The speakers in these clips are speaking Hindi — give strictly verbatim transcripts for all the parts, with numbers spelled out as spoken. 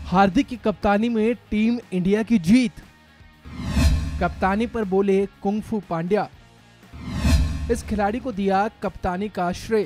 हार्दिक की कप्तानी में टीम इंडिया की जीत। कप्तानी पर बोले कुंग-फू पांड्या, इस खिलाड़ी को दिया कप्तानी का श्रेय।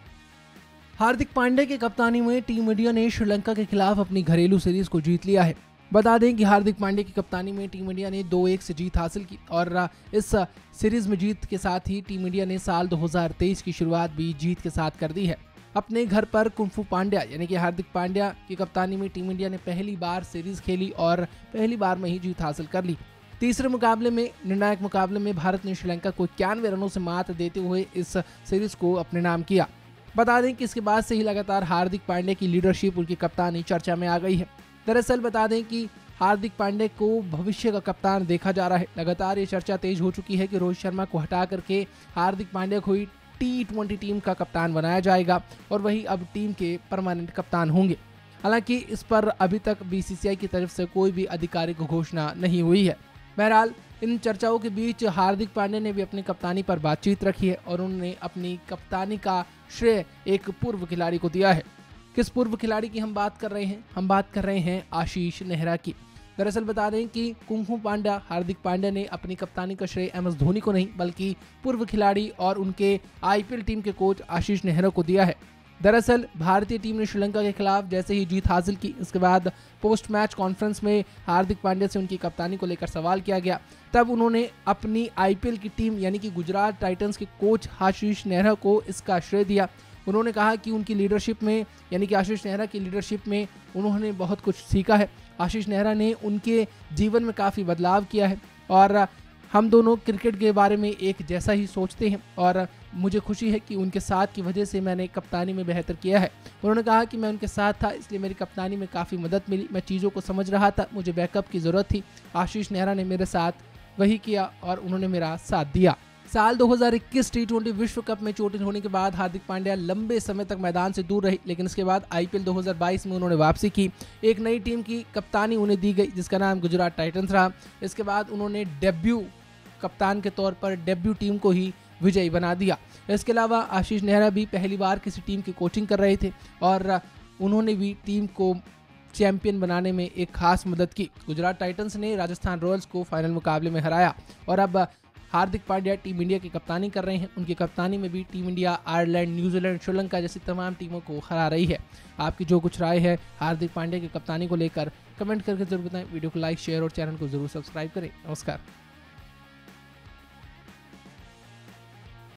हार्दिक पांड्या की कप्तानी में टीम इंडिया ने श्रीलंका के खिलाफ अपनी घरेलू सीरीज को जीत लिया है। बता दें कि हार्दिक पांड्या की कप्तानी में टीम इंडिया ने दो एक से जीत हासिल की और इस सीरीज में जीत के साथ ही टीम इंडिया ने साल दो हज़ार तेईस की शुरुआत भी जीत के साथ कर दी है। अपने घर पर कुंग-फू पांड्या यानी कि हार्दिक पांड्या की कप्तानी में टीम इंडिया ने पहली बार सीरीज खेली और पहली बार में ही जीत हासिल कर ली। तीसरे मुकाबले में निर्णायक मुकाबले में भारत ने श्रीलंका को इक्यानवे रनों से मात देते हुए इस सीरीज को अपने नाम किया। बता दें कि इसके बाद से ही लगातार हार्दिक पांड्या की लीडरशिप, उनकी कप्तानी चर्चा में आ गई है। दरअसल बता दें कि हार्दिक पांड्या को भविष्य का कप्तान देखा जा रहा है। लगातार ये चर्चा तेज हो चुकी है कि रोहित शर्मा को हटा करके हार्दिक पांड्या को ही टी ट्वेंटी टीम का कप्तान बनाया जाएगा और वही अब टीम के परमानेंट कप्तान होंगे। हालांकि इस पर अभी तक बीसीसीआई की तरफ से कोई भी आधिकारिक घोषणा नहीं हुई है। बहरहाल इन चर्चाओं के बीच हार्दिक पांड्या ने भी अपनी कप्तानी पर बातचीत रखी है और उन्होंने अपनी कप्तानी का श्रेय एक पूर्व खिलाड़ी को दिया है। किस पूर्व खिलाड़ी की हम बात कर रहे हैं? हम बात कर रहे हैं आशीष नेहरा की। दरअसल बता दें कि कुंग-फू पांड्या हार्दिक पांड्या ने अपनी कप्तानी का श्रेय एम एस धोनी को नहीं बल्कि पूर्व खिलाड़ी और उनके आईपीएल टीम के कोच आशीष नेहरा को दिया है। दरअसल भारतीय टीम ने श्रीलंका के खिलाफ जैसे ही जीत हासिल की, इसके बाद पोस्ट मैच कॉन्फ्रेंस में हार्दिक पांड्या से उनकी कप्तानी को लेकर सवाल किया गया। तब उन्होंने अपनी आईपीएल की टीम यानी कि गुजरात टाइटंस के कोच आशीष नेहरा को इसका श्रेय दिया। उन्होंने कहा कि उनकी लीडरशिप में यानी कि आशीष नेहरा की लीडरशिप में उन्होंने बहुत कुछ सीखा है। आशीष नेहरा ने उनके जीवन में काफ़ी बदलाव किया है और हम दोनों क्रिकेट के बारे में एक जैसा ही सोचते हैं और मुझे खुशी है कि उनके साथ की वजह से मैंने कप्तानी में बेहतर किया है। उन्होंने कहा कि मैं उनके साथ था इसलिए मेरी कप्तानी में काफ़ी मदद मिली। मैं चीज़ों को समझ रहा था, मुझे बैकअप की ज़रूरत थी। आशीष नेहरा ने मेरे साथ वही किया और उन्होंने मेरा साथ दिया। साल दो हज़ार इक्कीस टी ट्वेंटी विश्व कप में चोटिल होने के बाद हार्दिक पांड्या लंबे समय तक मैदान से दूर रहे, लेकिन इसके बाद आईपीएल दो हज़ार बाईस में उन्होंने वापसी की। एक नई टीम की कप्तानी उन्हें दी गई जिसका नाम गुजरात टाइटंस रहा। इसके बाद उन्होंने डेब्यू कप्तान के तौर पर डेब्यू टीम को ही विजयी बना दिया। इसके अलावा आशीष नेहरा भी पहली बार किसी टीम की कोचिंग कर रहे थे और उन्होंने भी टीम को चैंपियन बनाने में एक खास मदद की। गुजरात टाइटंस ने राजस्थान रॉयल्स को फाइनल मुकाबले में हराया और अब हार्दिक पांड्या टीम इंडिया की कप्तानी कर रहे हैं। उनकी कप्तानी में भी team India Ireland, New Zealand, Sri Lanka जैसी तमाम टीमों को हरा रही है। आपकी जो कुछ राय है हार्दिक पांड्या की कप्तानी को लेकर कमेंट करके जरूर बताएं। वीडियो को लाइक, शेयर और चैनल को जरूर सब्सक्राइब करें। नमस्कार।